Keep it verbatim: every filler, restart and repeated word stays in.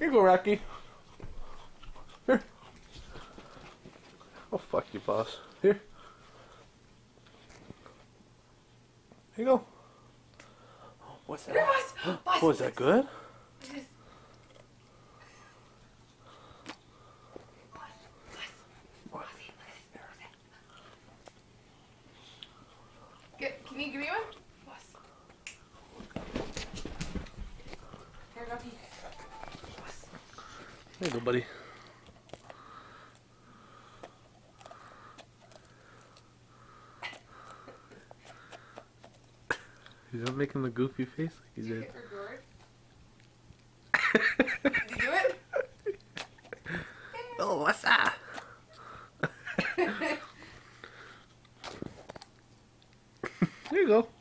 Here you go, Rocky. Here. Oh, fuck you, boss. Here. Here you go. Oh, what's that? Here, boss. Boss. Oh, is that good? It is. Boss. Boss. What? Bossy, look at this. Look at that. Get, can you give me one? Boss. Here, Rocky. Boss. There you go, buddy. He's not making the goofy face like he Did you did. hit record? Did you do it? Oh, what's that? There you go.